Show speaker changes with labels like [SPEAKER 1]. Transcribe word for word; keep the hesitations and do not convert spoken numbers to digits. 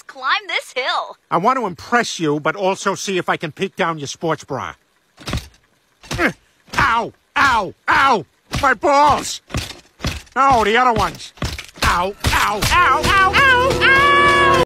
[SPEAKER 1] climb this hill.
[SPEAKER 2] I want to impress you, but also see if I can peek down your sports bra. Ow! Ow! Ow! My balls! No, the other ones. Ow! Ow! Ow! Ow! Ow! Ow!